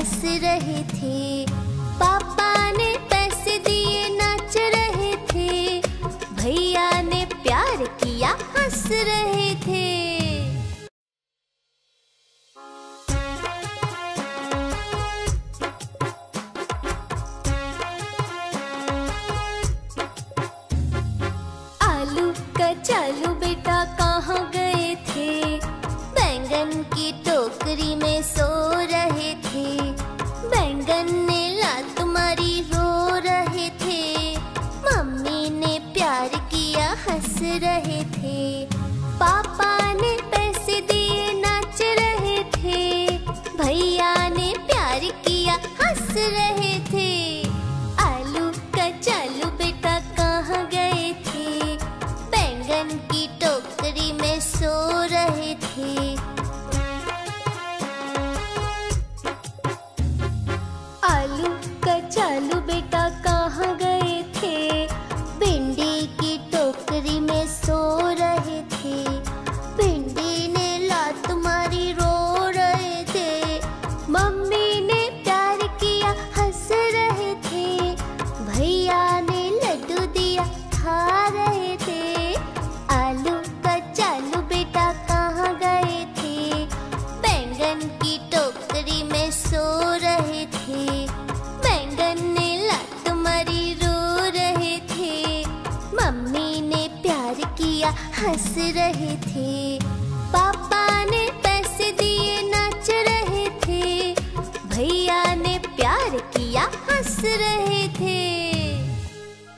हंस रहे थे। पापा ने पैसे दिए नाच रहे थे। भैया ने प्यार किया हंस रहे थे। आलू कचालू बेटा कहाँ गए थे? बैंगन की टोकरी में सो रहे थे। बैंगन ने लात मारी रो रहे थे। मम्मी ने प्यार किया हंस रहे थे। पापा ने पैसे दिए नाच रहे थे। भैया ने प्यार किया हंस रहे थे। आलू कचालू बेटा कहाँ गए थे? बैंगन की टोकरी में सो रहे थे। आलू कचालू बेटा कहाँ गए थे? भिंडी की टोकरी में सो रहे थे। भिंडी ने लात मारी रो रहे थे। मम्मी ने प्यार किया हंस रहे थे। भैया ने लड्डू दिया खा रहे थे। आलू कचालू बेटा कहाँ गए थे? बैंगन की टोकरी में सो रहे थे। बैंगन ने लात मारी रो रहे थे। मम्मी ने प्यार किया हंस रहे थे। पापा ने पैसे दिए नाच रहे थे। भैया ने प्यार किया हंस रहे थे।